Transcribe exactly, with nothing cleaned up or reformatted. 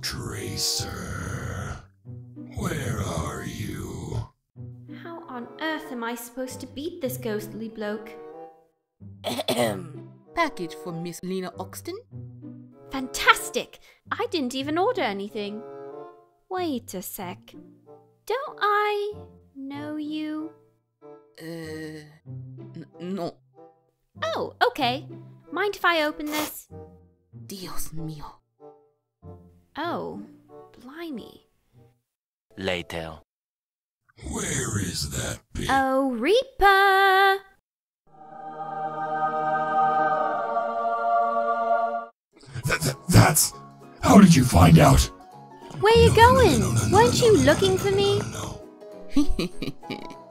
Tracer, where are you? How on earth am I supposed to beat this ghostly bloke? Ahem. Package for Miss Lena Oxton? Fantastic! I didn't even order anything. Wait a sec. Don't I know you? Uh, n no. Oh, okay. Mind if I open this? Dios mío. Oh, blimey. Later. Where is that bitch? Oh, Reaper! Th th that's... How did you find out? Where you No, no, going? no, no, no, Weren't no, you no, looking no, for no, me? no, no.